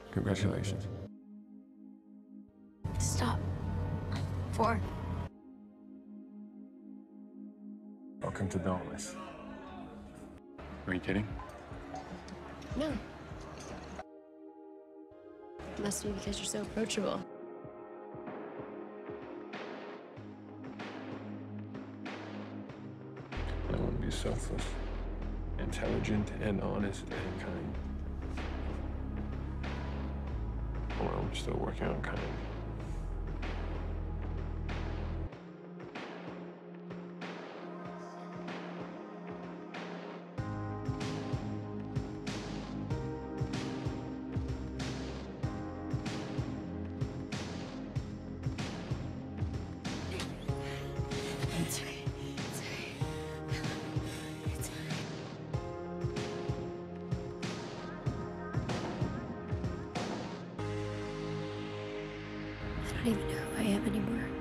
Congratulations. Stop. 4. Welcome to Dauntless. Are you kidding? No. Must be because you're so approachable. I want to be selfless, intelligent, and honest, and kind. Well, I'm still working on kind. It's okay. It's okay. It's okay. I don't even know who I am anymore.